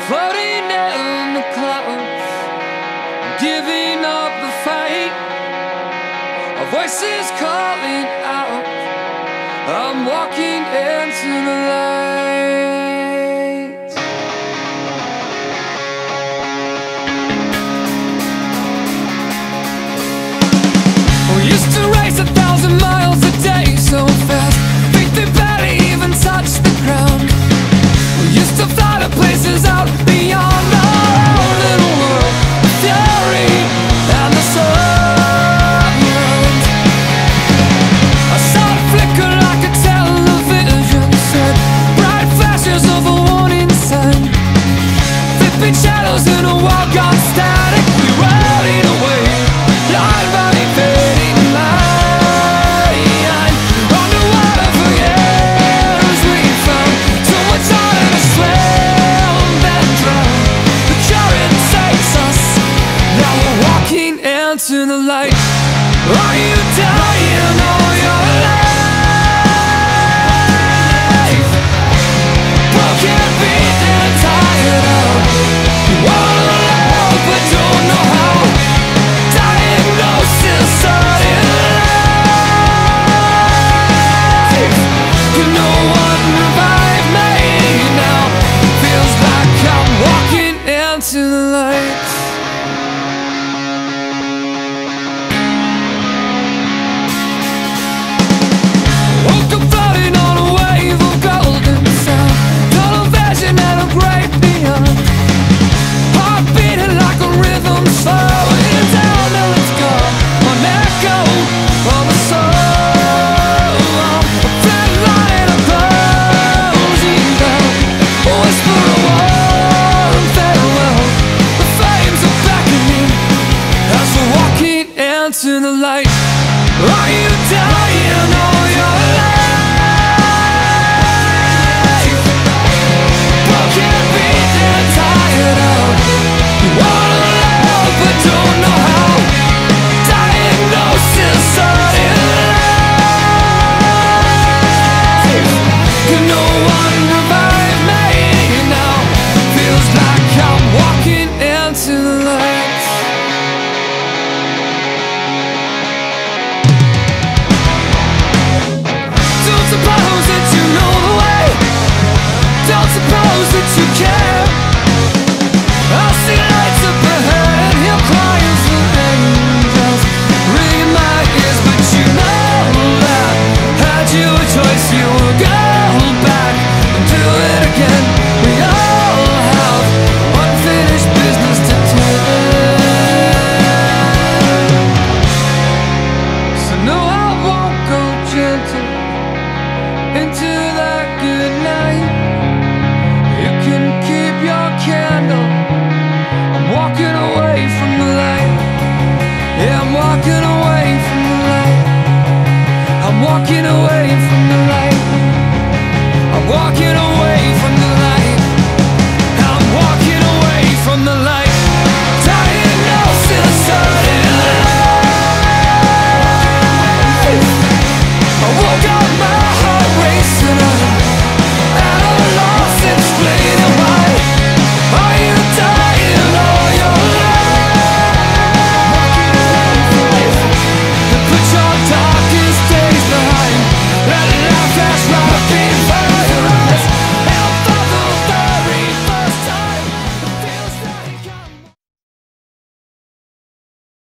floating in the clouds, giving up the fight. Our voices calling out, I'm walking into the light. We used to race 1,000 miles a day so fast, feet they barely even touch the ground. We used to fly to places out beyond our own little world, the fury and the sun. I saw it flicker like a television set, bright flashes of a warning sign, flipping shadows in a world gone static. We riding away, line by fading line, underwater for years. We found so much harder to swim than drown. The current takes us, now we're walking into the light. Are you dying all your life? Broken, beat and tired out. You wanna love but don't know how. Diagnosis sudden life. Can no one revive me now? Feels like I'm walking into the light. Woke up floating on a wave of golden sound, tunnel vision and a great beyond. Heart beating like a rhythm, slowing down till it's gone. An echo of a soul, a flat line of closing down, a whisper of warm farewell. The flames are beckoning as we're walking into the light. Are you dying all your life? Broken, beat and tired out. You wanna love but don't know how. Diagnosis sudden life. Can no one revive me now? Feels like I'm walking into the light. Don't suppose that you know the way. Don't suppose that you care.